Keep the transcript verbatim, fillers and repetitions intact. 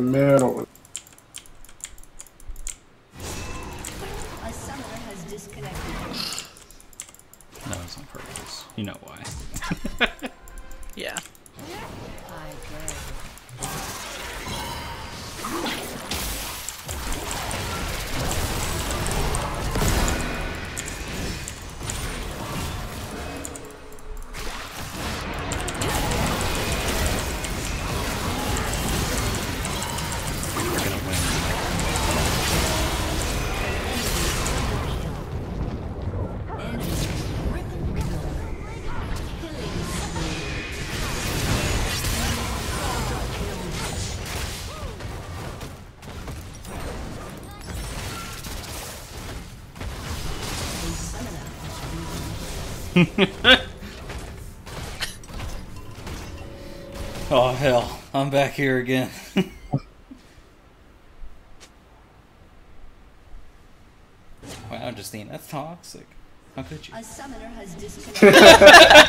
middle. A summoner has disconnected. That was on purpose. You know why. Yeah. I agree. We're gonna win. Oh hell, I'm back here again. Wow, Justine, that's toxic. How could you? A summoner has disconnected.